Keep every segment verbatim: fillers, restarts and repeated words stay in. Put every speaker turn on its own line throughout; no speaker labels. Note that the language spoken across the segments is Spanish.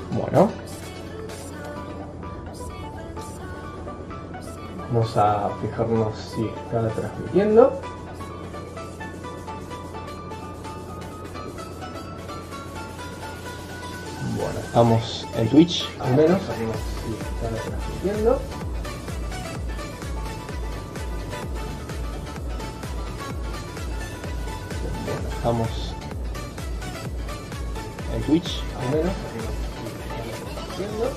Bueno, vamos a fijarnos si está transmitiendo. Bueno, estamos en Twitch al menos, sabemos si está transmitiendo. Bueno, estamos en Twitch al menos, sabemos si está transmitiendo.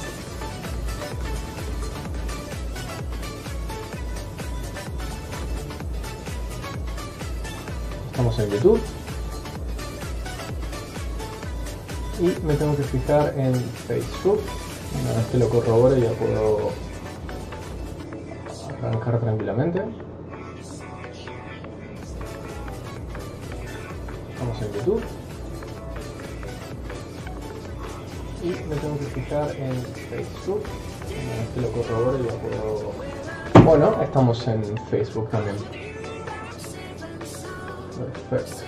Estamos en YouTube. Y me tengo que fijar en Facebook. Una vez que lo corrobore ya puedo arrancar tranquilamente. Estamos en YouTube. Y me tengo que fijar en Facebook. Una vez que lo corrobore ya puedo... Bueno, estamos en Facebook también. Perfecto.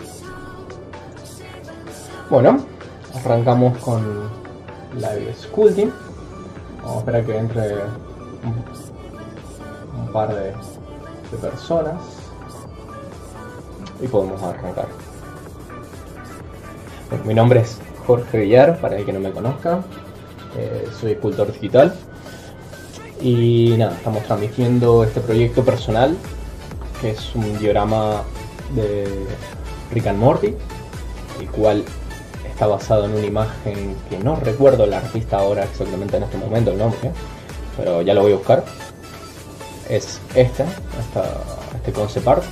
Bueno, arrancamos con Live School Team. Vamos a esperar que entre un, un par de, de personas y podemos arrancar. Bueno, mi nombre es Jorge Villar, para el que no me conozca. Eh, soy escultor digital. Y nada, estamos transmitiendo este proyecto personal, que es un diorama de Rick and Morty, el cual está basado en una imagen que no recuerdo el artista ahora exactamente en este momento el nombre, pero ya lo voy a buscar. Es esta, esta este concept art,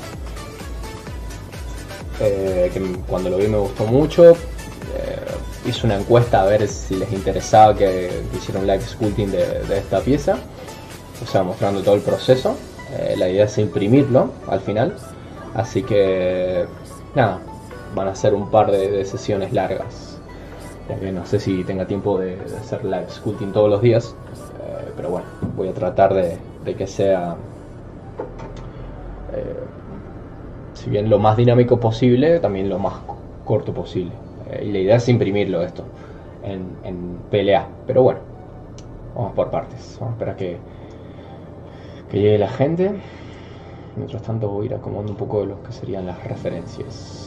eh, que cuando lo vi me gustó mucho. Eh, hice una encuesta a ver si les interesaba que, que hiciera un live sculpting de, de esta pieza, o sea, mostrando todo el proceso. Eh, la idea es imprimirlo al final, así que nada, van a ser un par de, de sesiones largas, porque no sé si tenga tiempo de, de hacer live sculpting todos los días, eh, pero bueno, voy a tratar de, de que sea, eh, si bien lo más dinámico posible, también lo más corto posible. Eh, y la idea es imprimirlo esto en, en P L A, pero bueno, vamos por partes. Vamos a esperar que, que llegue la gente. Mientras tanto voy a ir acomodando un poco de lo que serían las referencias.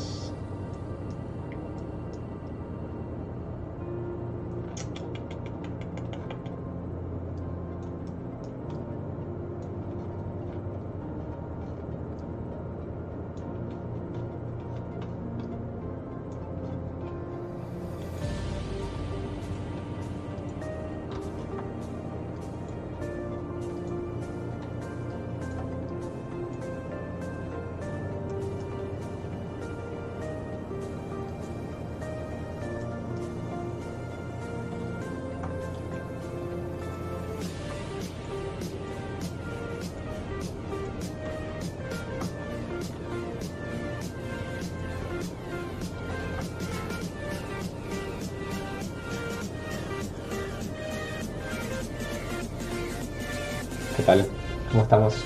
¿Qué tal? ¿Cómo estamos?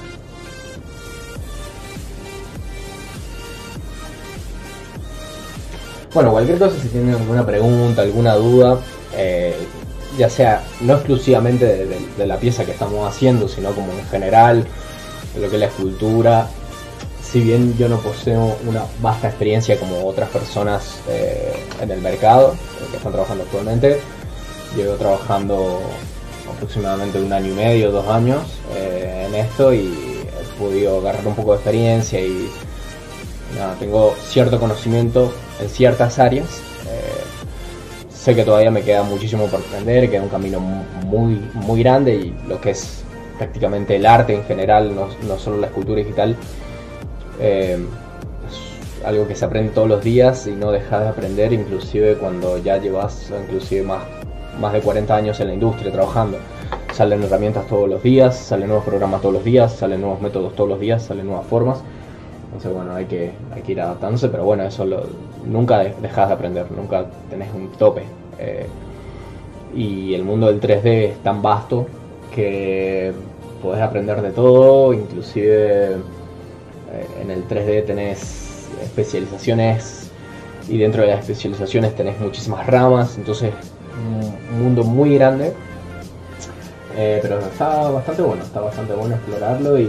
Bueno, cualquier cosa, si tienen alguna pregunta, alguna duda, eh, ya sea no exclusivamente de, de, de la pieza que estamos haciendo, sino como en general, de lo que es la escultura. Si bien yo no poseo una vasta experiencia como otras personas eh, en el mercado que están trabajando actualmente, llevo trabajando aproximadamente un año y medio, dos años eh, en esto, y he podido agarrar un poco de experiencia y nada, tengo cierto conocimiento en ciertas áreas. Eh, sé que todavía me queda muchísimo por aprender, queda un camino muy, muy grande, y lo que es prácticamente el arte en general, no, no solo la escultura digital, eh, es algo que se aprende todos los días y no dejas de aprender, inclusive cuando ya llevas inclusive más más de cuarenta años en la industria trabajando. Salen herramientas todos los días, salen nuevos programas todos los días, salen nuevos métodos todos los días, salen nuevas formas. Entonces bueno, hay que, hay que ir adaptándose, pero bueno, eso lo, nunca dejas de aprender, nunca tenés un tope. Eh, y el mundo del tres D es tan vasto que podés aprender de todo, inclusive eh, en el tres D tenés especializaciones, y dentro de las especializaciones tenés muchísimas ramas, entonces un mundo muy grande, eh, pero está bastante bueno, está bastante bueno explorarlo y,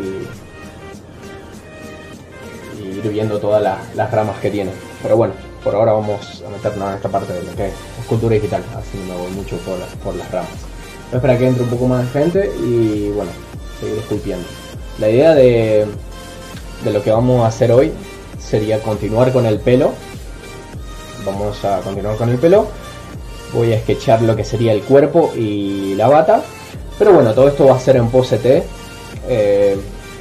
y ir viendo todas las, las ramas que tiene. Pero bueno, por ahora vamos a meternos en esta parte de lo que es escultura digital, así me voy mucho por, por las ramas. Voy a esperar que entre un poco más de gente y bueno, seguir esculpiendo. La idea de, de lo que vamos a hacer hoy sería continuar con el pelo. Vamos a continuar con el pelo. Voy a sketchar lo que sería el cuerpo y la bata. Pero bueno, todo esto va a ser en pose T. Eh,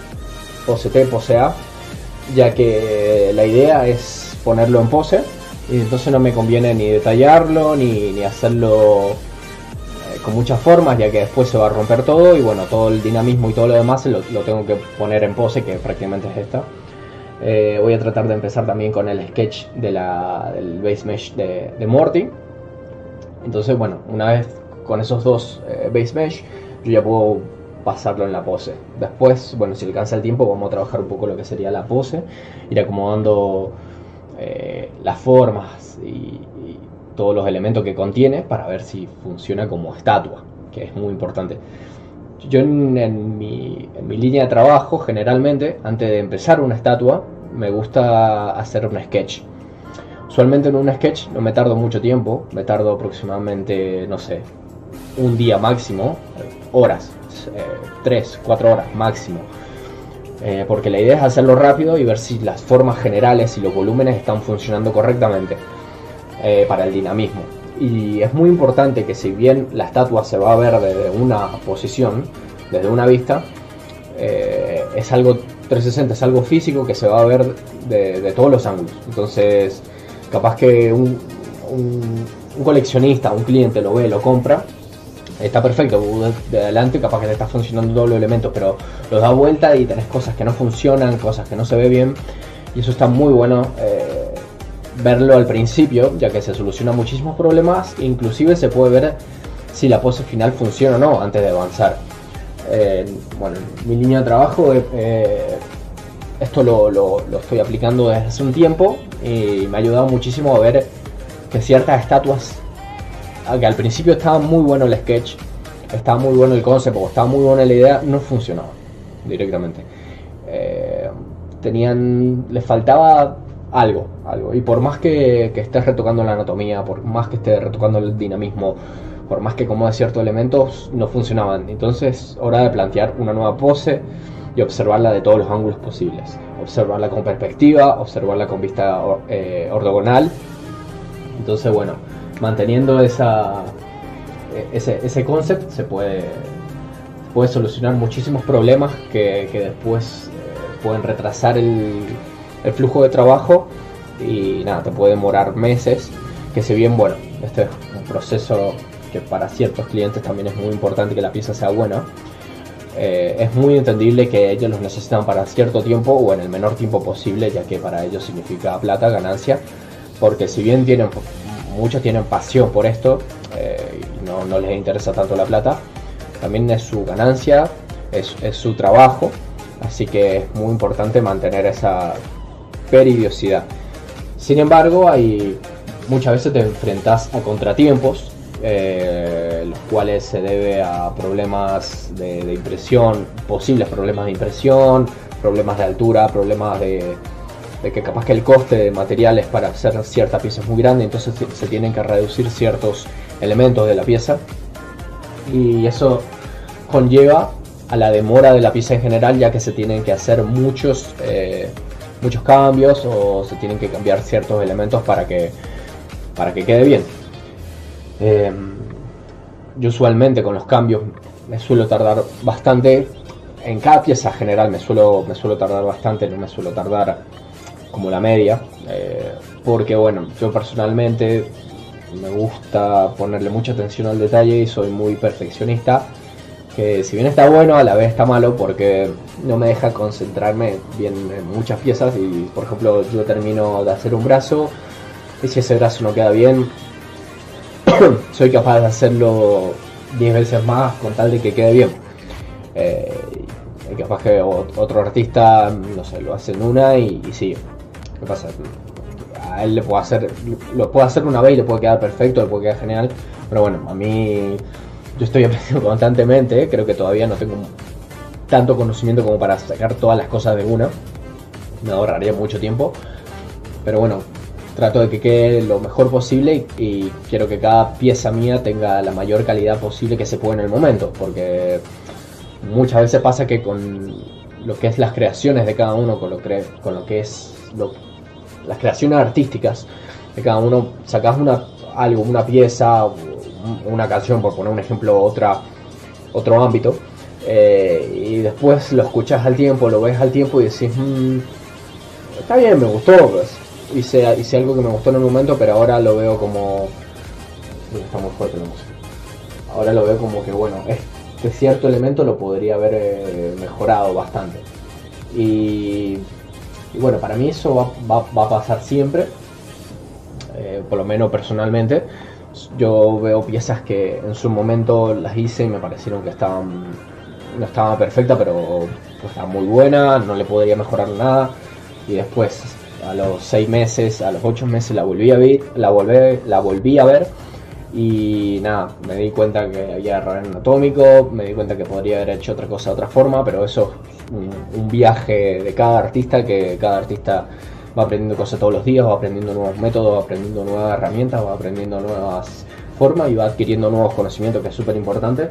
pose T, pose A. Ya que la idea es ponerlo en pose. Y entonces no me conviene ni detallarlo, ni, ni hacerlo eh, con muchas formas, ya que después se va a romper todo. Y bueno, todo el dinamismo y todo lo demás lo, lo tengo que poner en pose, que prácticamente es esta. Eh, voy a tratar de empezar también con el sketch de la, del base mesh de, de Morty. Entonces bueno, una vez con esos dos eh, base mesh, yo ya puedo pasarlo en la pose. Después, bueno, si alcanza el tiempo, vamos a trabajar un poco lo que sería la pose, ir acomodando eh, las formas y, y todos los elementos que contiene para ver si funciona como estatua, que es muy importante. Yo en, en, mi, en mi línea de trabajo, generalmente, antes de empezar una estatua, me gusta hacer un sketch. Usualmente en un sketch no me tardo mucho tiempo, me tardo aproximadamente, no sé, un día máximo, horas, eh, tres, cuatro horas máximo. Eh, porque la idea es hacerlo rápido y ver si las formas generales y los volúmenes están funcionando correctamente eh, para el dinamismo. Y es muy importante que, si bien la estatua se va a ver desde una posición, desde una vista, eh, es algo trescientos sesenta, es algo físico que se va a ver de, de todos los ángulos. Entonces, capaz que un, un, un coleccionista, un cliente lo ve, lo compra, está perfecto, de adelante capaz que te está funcionando todos los elementos, pero lo da vuelta y tenés cosas que no funcionan, cosas que no se ve bien, y eso está muy bueno. Eh, verlo al principio, ya que se soluciona muchísimos problemas. Inclusive se puede ver si la pose final funciona o no antes de avanzar. Eh, bueno, mi línea de trabajo, eh, esto lo, lo, lo estoy aplicando desde hace un tiempo y me ha ayudado muchísimo a ver que ciertas estatuas, que al principio estaba muy bueno el sketch, estaba muy bueno el concepto, estaba muy buena la idea, no funcionaba directamente. Eh, tenían, les faltaba algo, algo, y por más que, que estés retocando la anatomía, por más que estés retocando el dinamismo, por más que acomode ciertos elementos, no funcionaban. Entonces, hora de plantear una nueva pose y observarla de todos los ángulos posibles, observarla con perspectiva, observarla con vista eh, ortogonal. Entonces, bueno, manteniendo esa ese, ese concepto se puede, puede solucionar muchísimos problemas que, que después eh, pueden retrasar el el flujo de trabajo y nada, te puede demorar meses, que si bien bueno, este es un proceso que para ciertos clientes también es muy importante que la pieza sea buena, eh, es muy entendible que ellos los necesitan para cierto tiempo o en el menor tiempo posible, ya que para ellos significa plata, ganancia, porque si bien tienen, muchos tienen pasión por esto, eh, y no, no les interesa tanto la plata, también es su ganancia, es, es su trabajo, así que es muy importante mantener esa periodicidad. Sin embargo, hay muchas veces te enfrentas a contratiempos, eh, los cuales se debe a problemas de, de impresión, posibles problemas de impresión, problemas de altura, problemas de, de que capaz que el coste de materiales para hacer cierta pieza es muy grande, entonces se tienen que reducir ciertos elementos de la pieza, y eso conlleva a la demora de la pieza en general, ya que se tienen que hacer muchos eh, muchos cambios o se tienen que cambiar ciertos elementos para que para que quede bien. Eh, yo usualmente con los cambios me suelo tardar bastante en cada pieza general, me suelo me suelo tardar bastante, no me suelo tardar como la media, eh, porque bueno, yo personalmente me gusta ponerle mucha atención al detalle y soy muy perfeccionista, que si bien está bueno, a la vez está malo, porque no me deja concentrarme bien en muchas piezas. Y por ejemplo, yo termino de hacer un brazo y si ese brazo no queda bien, soy capaz de hacerlo diez veces más con tal de que quede bien. Eh, y capaz que otro artista, no sé, lo hace en una y, y sigue. ¿Qué pasa? A él le puedo hacer, lo puedo hacer una vez y le puede quedar perfecto, le puede quedar genial. Pero bueno, a mí yo estoy aprendiendo constantemente, creo que todavía no tengo tanto conocimiento como para sacar todas las cosas de una, me ahorraría mucho tiempo, pero bueno, trato de que quede lo mejor posible y, y quiero que cada pieza mía tenga la mayor calidad posible que se pueda en el momento, porque muchas veces pasa que con lo que es las creaciones de cada uno, con lo, cre con lo que es lo, las creaciones artísticas de cada uno, sacas una, algo, una pieza, una canción, por poner un ejemplo, otra, otro ámbito, eh, y después lo escuchas al tiempo, lo ves al tiempo y decís, mmm, está bien, me gustó, pues. hice, hice algo que me gustó en el momento, pero ahora lo veo como... Está muy fuerte la música. Ahora lo veo como que, bueno, este cierto elemento lo podría haber eh, mejorado bastante. Y, y bueno, para mí eso va, va, va a pasar siempre, eh, por lo menos personalmente. Yo veo piezas que en su momento las hice y me parecieron que estaban, no estaban perfectas, pero pues, estaban muy buenas, no le podría mejorar nada. Y después, a los seis meses, a los ocho meses la volví a ver, la volví, la volví a ver y nada, me di cuenta que había error anatómico, me di cuenta que podría haber hecho otra cosa de otra forma, pero eso es un, un viaje de cada artista, que cada artista va aprendiendo cosas todos los días, va aprendiendo nuevos métodos, va aprendiendo nuevas herramientas, va aprendiendo nuevas formas y va adquiriendo nuevos conocimientos, que es súper importante.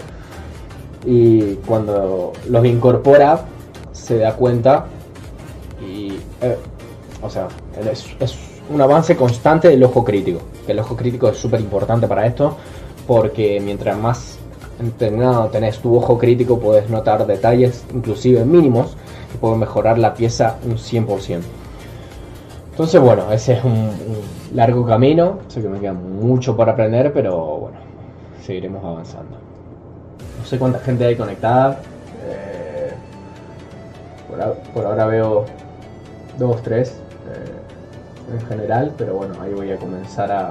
Y cuando los incorpora, se da cuenta y, eh, o sea, es, es un avance constante del ojo crítico. El ojo crítico es súper importante para esto, porque mientras más entrenado tenés tu ojo crítico, puedes notar detalles, inclusive mínimos, que pueden mejorar la pieza un cien por ciento. Entonces, bueno, ese es un, un largo camino. Sé que me queda mucho por aprender, pero bueno, seguiremos avanzando. No sé cuánta gente hay conectada. Eh, por, por ahora veo dos, tres eh, en general, pero bueno, ahí voy a comenzar a...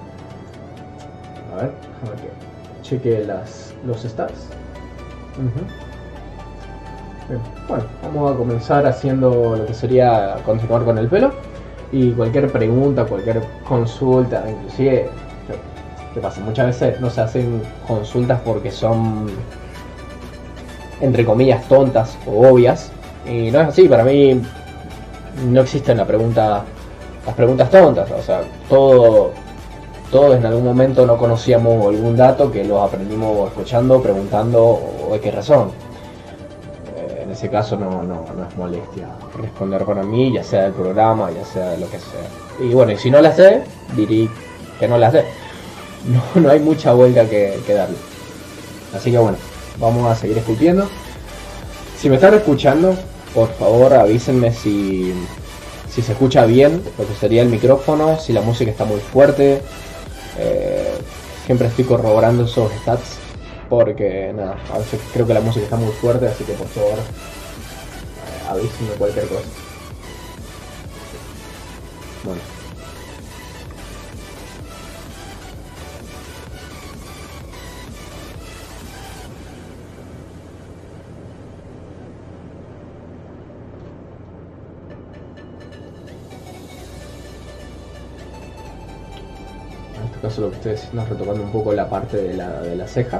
A ver, déjame que cheque las, los stats. Uh-huh. Bien, bueno, vamos a comenzar haciendo lo que sería continuar con el pelo. Y cualquier pregunta, cualquier consulta, inclusive, ¿qué pasa? Muchas veces no se hacen consultas porque son, entre comillas, tontas o obvias. Y no es así, para mí no existen la pregunta, las preguntas tontas. O sea, todo, todos en algún momento no conocíamos algún dato que lo aprendimos escuchando, preguntando o de qué razón. En ese caso no, no, no es molestia responder para mí, ya sea del programa, ya sea de lo que sea. Y bueno, y si no la sé, diré que no la sé. No, no hay mucha vuelta que, que darle. Así que bueno, vamos a seguir esculpiendo. Si me están escuchando, por favor avísenme si, si se escucha bien lo que sería el micrófono, si la música está muy fuerte. Eh, siempre estoy corroborando esos stats, porque nada, a veces creo que la música está muy fuerte, así que por favor eh, avísenme cualquier cosa. Bueno. En este caso lo que estoy haciendo es retocando un poco la parte de la, de la ceja.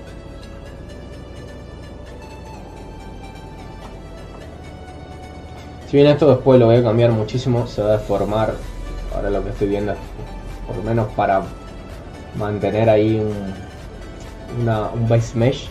Si bien esto después lo voy a cambiar muchísimo, se va a deformar. Ahora lo que estoy viendo es por lo menos para mantener ahí un, una, un base mesh.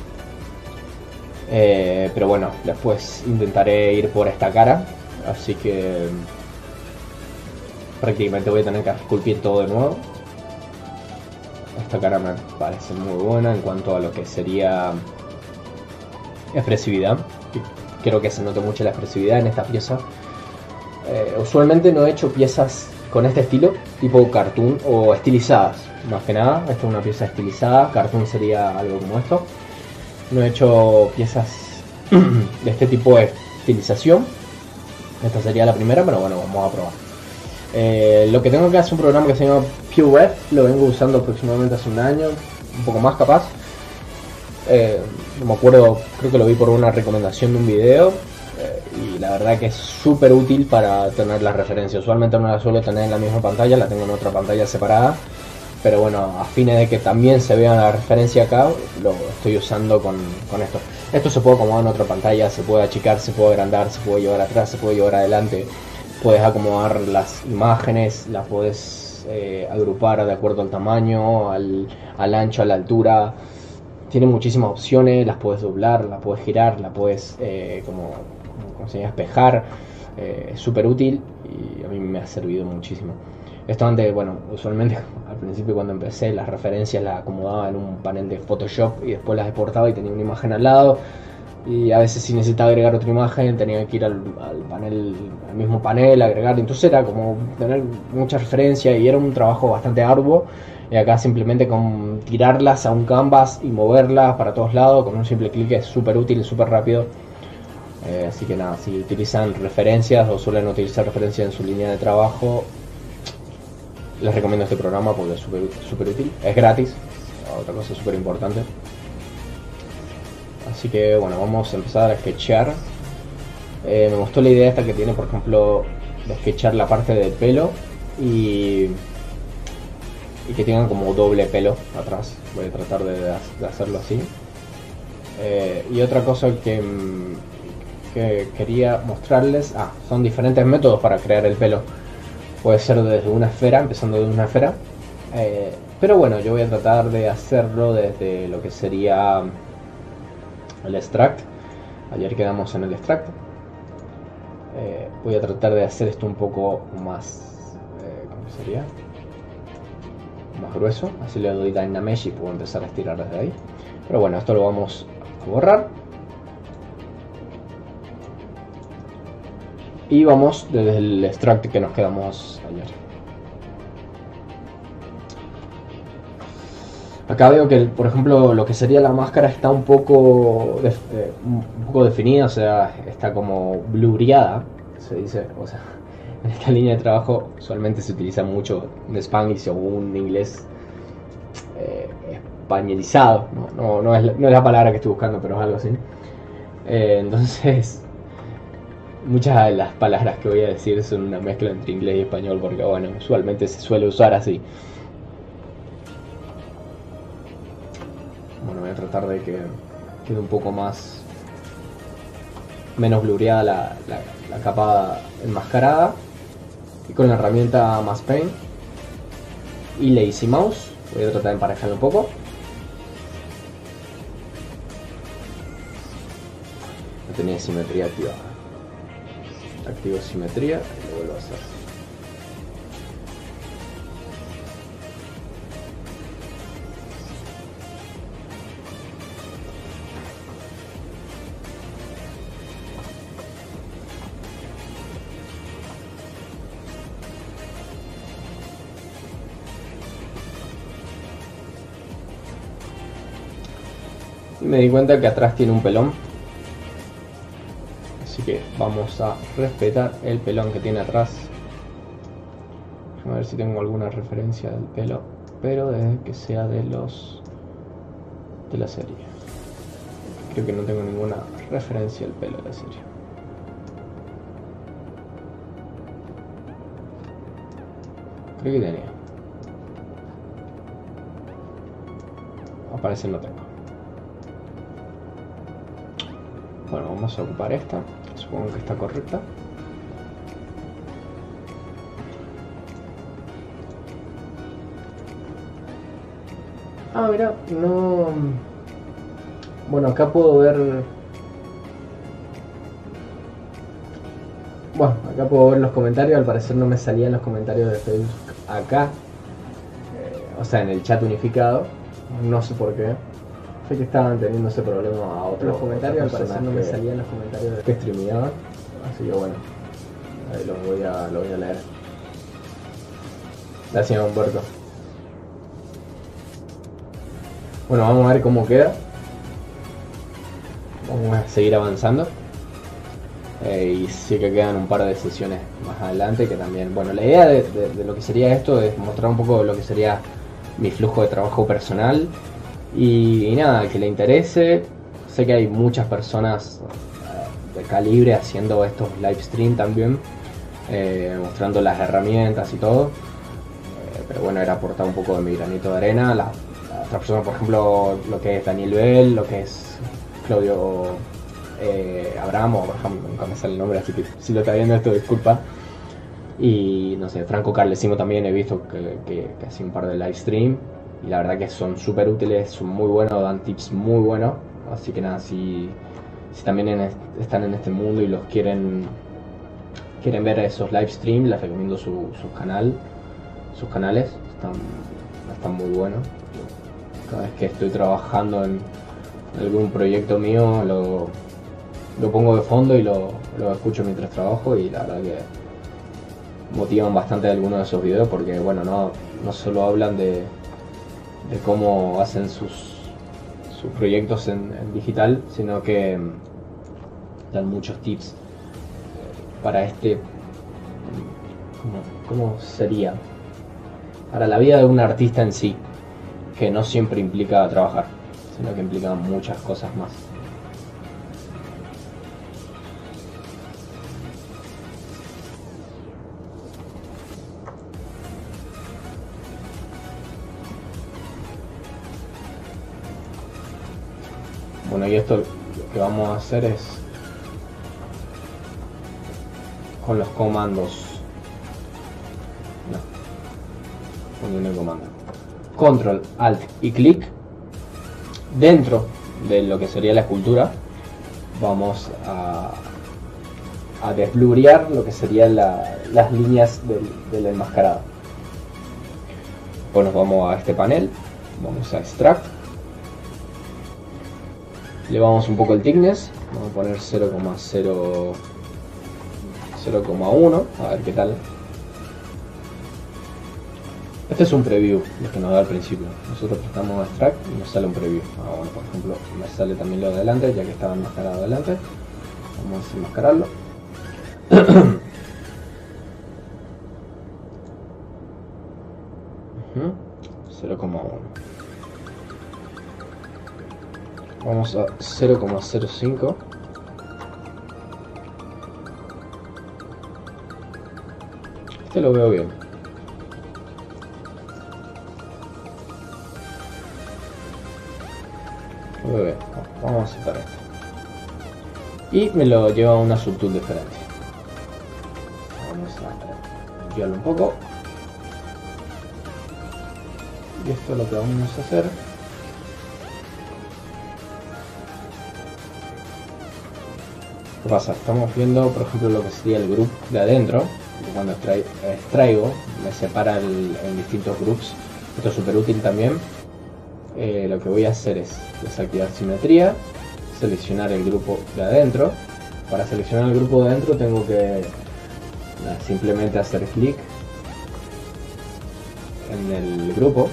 Eh, pero bueno, después intentaré ir por esta cara. Así que prácticamente voy a tener que esculpir todo de nuevo. Esta cara me parece muy buena en cuanto a lo que sería expresividad. Creo que se nota mucho la expresividad en esta pieza. Eh, usualmente no he hecho piezas con este estilo, tipo cartoon o estilizadas. Más que nada, esta es una pieza estilizada. Cartoon sería algo como esto. No he hecho piezas de este tipo de estilización. Esta sería la primera, pero bueno, vamos a probar. Eh, lo que tengo que hacer es un programa que se llama PureWeb. Lo vengo usando aproximadamente hace un año, un poco más capaz. Eh, no me acuerdo, creo que lo vi por una recomendación de un video, eh, y la verdad que es súper útil para tener las referencias. Usualmente no la suelo tener en la misma pantalla, la tengo en otra pantalla separada, pero bueno, a fines de que también se vea la referencia acá, lo estoy usando con, con esto. Esto se puede acomodar en otra pantalla, se puede achicar, se puede agrandar, se puede llevar atrás, se puede llevar adelante. Puedes acomodar las imágenes, las puedes eh, agrupar de acuerdo al tamaño, al, al ancho, a la altura. Tiene muchísimas opciones, las puedes doblar, las puedes girar, las puedes eh, como, como se llama, espejar. Eh, es súper útil y a mí me ha servido muchísimo. Esto antes, bueno, usualmente al principio cuando empecé las referencias las acomodaba en un panel de Photoshop y después las exportaba y tenía una imagen al lado. Y a veces si necesitaba agregar otra imagen tenía que ir al, al panel, al mismo panel, agregar. Entonces era como tener mucha referencia y era un trabajo bastante arduo. Y acá simplemente con tirarlas a un canvas y moverlas para todos lados con un simple clic es súper útil y súper rápido. Eh, así que nada, si utilizan referencias o suelen utilizar referencias en su línea de trabajo, les recomiendo este programa porque es súper súper útil. Es gratis, otra cosa súper importante. Así que bueno, vamos a empezar a sketchear. Eh, me gustó la idea esta que tiene, por ejemplo, de sketchear la parte del pelo y, y que tengan como doble pelo atrás. Voy a tratar de, de hacerlo así. Eh, y otra cosa que, que quería mostrarles, ah, son diferentes métodos para crear el pelo. Puede ser desde una esfera, empezando desde una esfera. Eh, pero bueno, yo voy a tratar de hacerlo desde lo que sería el extract. Ayer quedamos en el extract. Eh, voy a tratar de hacer esto un poco más, eh, ¿cómo sería? Más grueso. Así le doy Dynamesh y puedo empezar a estirar desde ahí. Pero bueno, esto lo vamos a borrar. Y vamos desde el extract que nos quedamos ayer. Acá veo que, por ejemplo, lo que sería la máscara está un poco, de, eh, un poco definida, o sea, está como blureada, se dice. O sea, en esta línea de trabajo usualmente se utiliza mucho un Spanglish o un inglés eh, españolizado. No, no, no, es, no es la palabra que estoy buscando, pero es algo así. Eh, entonces, muchas de las palabras que voy a decir son una mezcla entre inglés y español, porque bueno, usualmente se suele usar así. Bueno, voy a tratar de que quede un poco más menos blureada la, la, la capa enmascarada. Y con la herramienta Mask Paint y Lazy Mouse voy a tratar de emparejarlo un poco. No tenía simetría activada. Activo simetría y lo vuelvo a hacer. Y me di cuenta que atrás tiene un pelón. Así que vamos a respetar el pelón que tiene atrás. A ver si tengo alguna referencia del pelo, pero de que sea de los de la serie. Creo que no tengo ninguna referencia del pelo de la serie. Creo que tenía. Aparece no tengo. Bueno, vamos a ocupar esta. Supongo que está correcta. Ah, mira, no... Bueno, acá puedo ver... Bueno, acá puedo ver los comentarios. Al parecer no me salían los comentarios de Facebook acá. Eh, o sea, en el chat unificado. No sé por qué. Sé que estaban teniendo ese problema a otros. Los comentarios al parecer no me salían los comentarios de que streameaban. Así que bueno, ahí los voy a, los voy a leer. Gracias, Humberto. Bueno, vamos a ver cómo queda. Vamos a seguir avanzando. Eh, y sí que quedan un par de sesiones más adelante que también... Bueno, la idea de, de, de lo que sería esto es mostrar un poco lo que sería mi flujo de trabajo personal. Y, y nada, que le interese. Sé que hay muchas personas uh, de calibre haciendo estos live stream también, eh, mostrando las herramientas y todo. Eh, pero bueno, era aportar un poco de mi granito de arena. La, la otra persona, por ejemplo, lo que es Daniel Bell, lo que es Claudio eh, Abraham o Abraham, nunca me sale el nombre, así que si lo está viendo esto, disculpa. Y no sé, Franco Carlesimo también he visto que, que, que hace un par de live stream y la verdad que son súper útiles, son muy buenos, dan tips muy buenos. Así que nada, si, si también en est están en este mundo y los quieren quieren ver esos live streams, les recomiendo su, su canal, sus canales, están, están muy buenos. Cada vez que estoy trabajando en algún proyecto mío lo, lo pongo de fondo y lo, lo escucho mientras trabajo y la verdad que motivan bastante algunos de esos videos porque bueno, no, no solo hablan de, de cómo hacen sus, sus proyectos en, en digital, sino que dan muchos tips para este, ¿cómo, cómo sería? Para la vida de un artista en sí, que no siempre implica trabajar, sino que implica muchas cosas más. Bueno, y esto lo que vamos a hacer es con los comandos. No, poniendo el comando. Control, Alt y clic. Dentro de lo que sería la escultura, vamos a, a desblurear lo que serían la, las líneas del, del enmascarado. Pues nos vamos a este panel, vamos a Extract. Le vamos un poco el thickness, vamos a poner cero coma uno, a ver qué tal. Este es un preview, lo que nos da al principio. Nosotros prestamos extract y nos sale un preview. Ah, bueno, por ejemplo, me sale también lo de adelante, ya que estaba enmascarado adelante. Vamos a desenmascararlo. cero coma uno. Vamos a cero coma cero cinco. Este lo veo bien. Lo veo bien. Vamos a aceptar esto. Y me lo lleva a una subtool diferente. Vamos a enviarlo un poco. Y esto es lo que vamos a hacer. ¿Qué pasa? Estamos viendo, por ejemplo, lo que sería el group de adentro. Cuando extraigo, extraigo me separa el, en distintos groups. Esto es súper útil también. Eh, lo que voy a hacer es desactivar simetría, seleccionar el grupo de adentro. Para seleccionar el grupo de adentro tengo que nada, simplemente hacer clic en el grupo,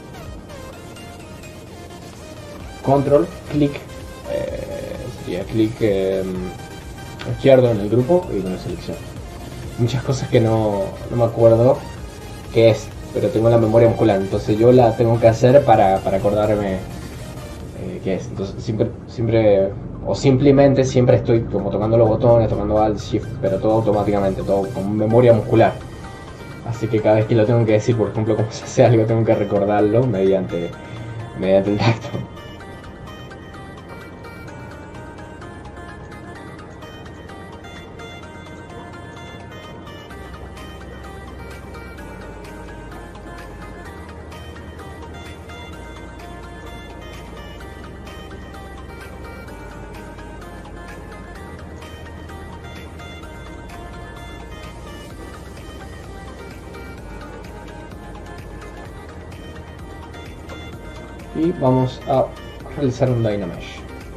control, clic, eh, sería clic eh, izquierdo en el grupo y con selección. Muchas cosas que no, no me acuerdo qué es, pero tengo la memoria muscular, entonces yo la tengo que hacer para, para acordarme eh, qué es. Entonces siempre, siempre, o simplemente siempre estoy como tocando los botones, tocando Alt, Shift, pero todo automáticamente, todo con memoria muscular. Así que cada vez que lo tengo que decir, por ejemplo, cómo se hace algo, tengo que recordarlo mediante, mediante el tacto. Y vamos a realizar un Dynamesh.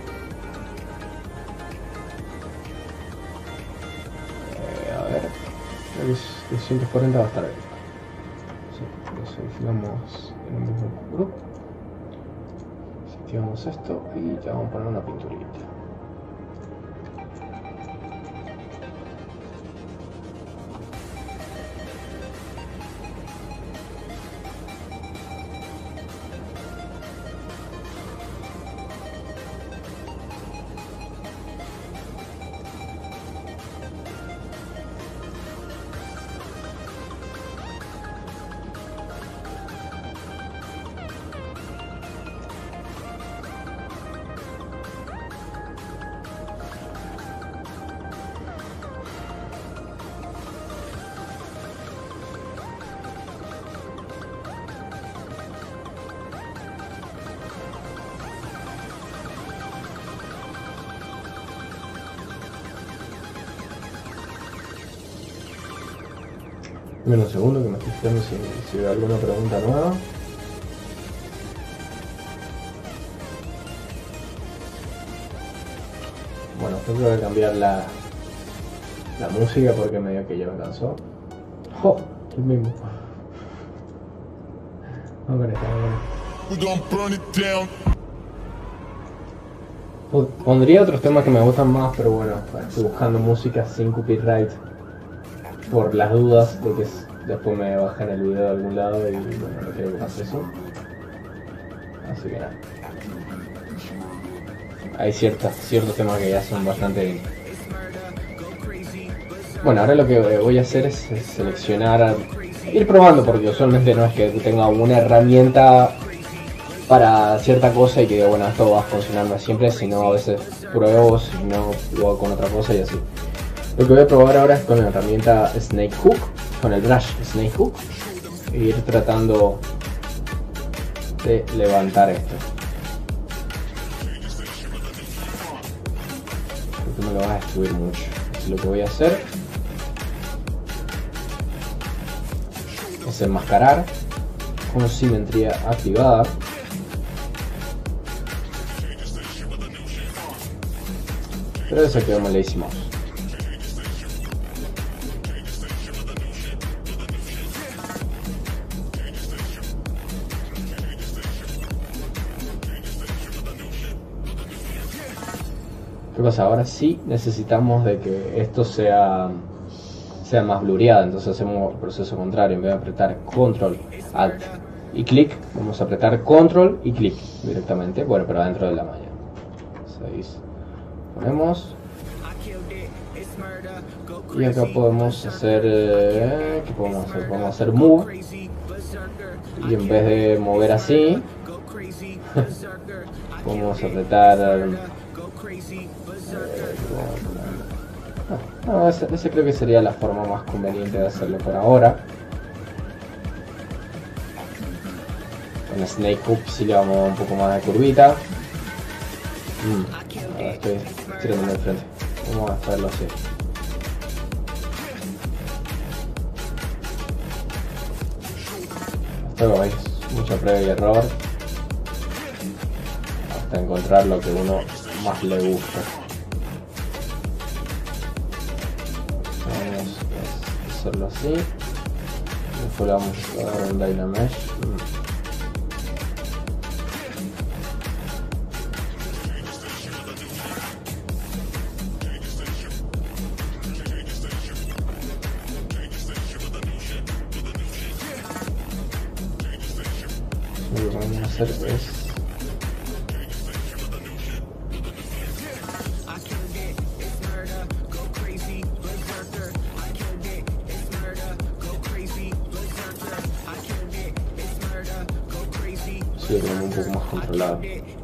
Eh, a ver, creo que doscientos cuarenta va a estar ahí. Sí, lo seleccionamos en el mismo grupo. Activamos esto y ya vamos a poner una pinturita. Menos un segundo que me estoy fijando si, si veo alguna pregunta nueva. Bueno, tengo que cambiar la, la música porque medio que ya me cansó. ¡Oh! El mismo. Vamos con esta, vamos con esta. Pondría otros temas que me gustan más, pero bueno, estoy buscando música sin copyright por las dudas de que después me bajen el video de algún lado y bueno, no quiero que pase eso. Así que nada. Hay ciertas, ciertos temas que ya son bastante... Bueno, ahora lo que voy a hacer es seleccionar, ir probando, porque usualmente no es que tenga una herramienta para cierta cosa y que diga, bueno, esto va a funcionar siempre, sino a veces pruebo, si no, lo hago con otra cosa y así. Lo que voy a probar ahora es con la herramienta Snake Hook, con el brush Snake Hook, e ir tratando de levantar esto. Porque me lo va a destruir mucho. Así lo que voy a hacer es enmascarar con simetría activada. Pero eso quedó malísimo. ¿Qué pasa? Ahora sí necesitamos de que esto sea, sea más blureado, entonces hacemos el proceso contrario. En vez de apretar control, alt y clic, vamos a apretar control y clic directamente, bueno, pero adentro de la malla. seis. Ponemos y acá podemos hacer eh, ¿qué podemos hacer? Podemos hacer move y en vez de mover así podemos apretar eh, no, ese, ese creo que sería la forma más conveniente de hacerlo por ahora. Con Snake Hook si le vamos a dar un poco más de curvita. Mm. Ahora estoy tirándome de frente. Vamos a hacerlo así. Esto es mucha prueba y error hasta encontrar lo que uno más le gusta. Vamos a hacerlo así. Después le vamos a dar un Dynamesh. Mm. Lo que vamos a hacer es sí, lo tenemos un poco más controlado.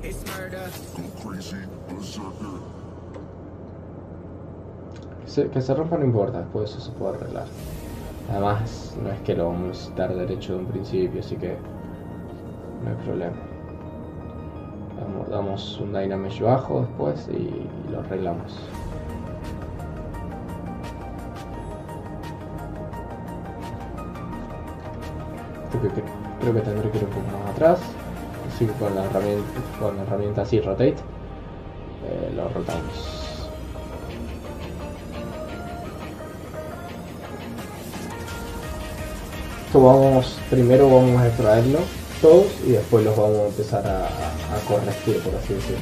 Que se, que se rompa no importa, después eso se puede arreglar. Además, no es que lo vamos a necesitar derecho de un principio, así que no hay problema. Damos, damos un Dynamesh bajo después y, y lo arreglamos. Creo que, creo que tendré que ir un poco más atrás. Así que con la herramienta, con la herramienta así, rotate, eh, lo rotamos. Esto vamos, primero vamos a extraerlo todos y después los vamos a empezar a, a, a corregir, por así decirlo.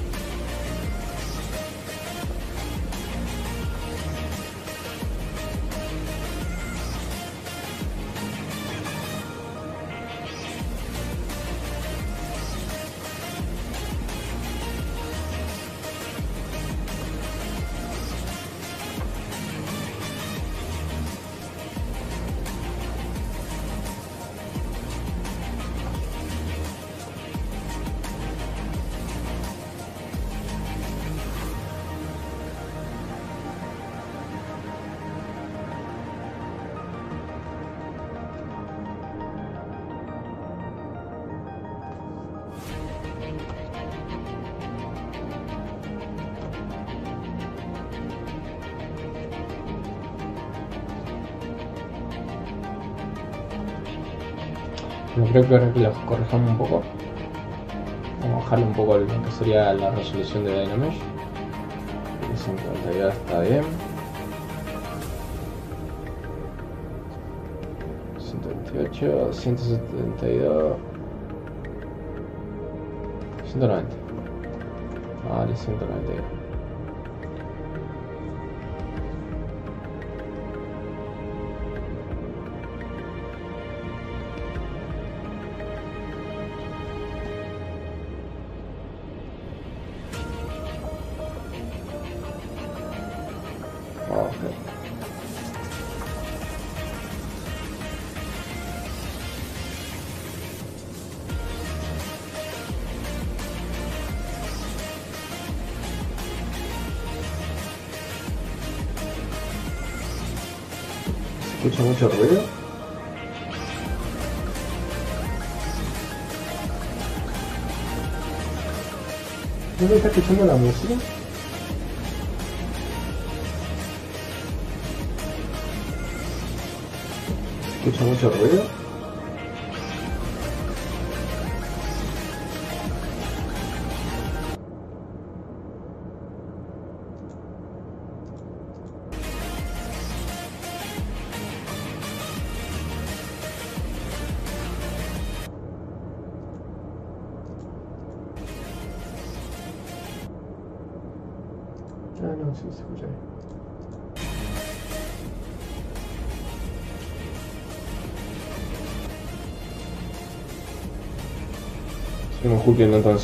Yo creo que ahora que los corrijamos un poco, vamos a bajarle un poco lo que sería la resolución de Dynamesh. cincuenta y dos está bien. ciento veintiocho, ciento setenta y dos, ciento noventa. Vale, ciento noventa y dos. Escucho mucho ruido. ¿No se está escuchando la música? Escucho mucho ruido. Ah, no, sí, se escucha. Seguimos cumpliendo entonces.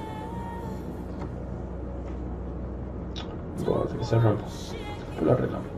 Bueno, que se rompa. Lo arreglamos.